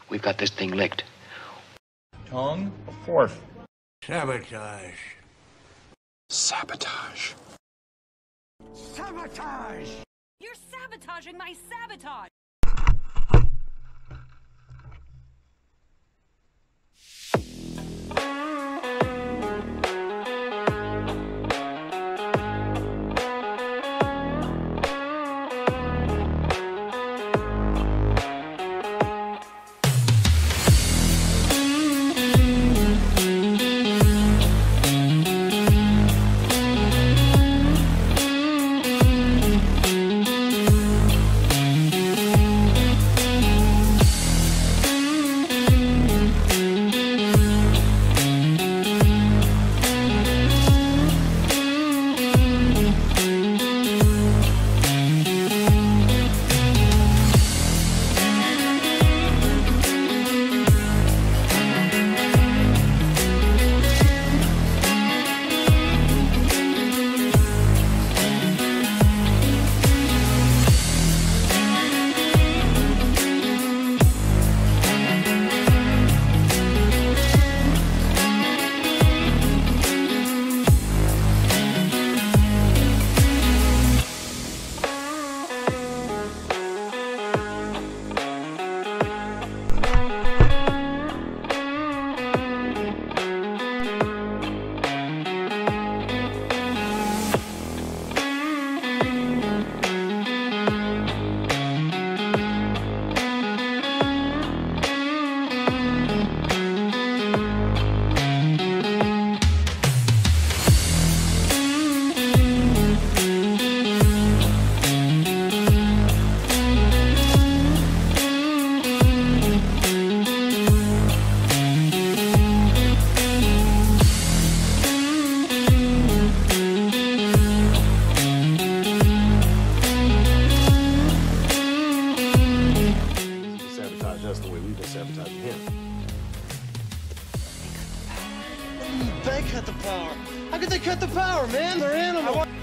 We've got this thing licked. Tongue fourth. Sabotage. Sabotage. Sabotage! You're sabotaging my sabotage! That's the way we've been sabotaging him. They cut the power. How could they cut the power, man? They're animals.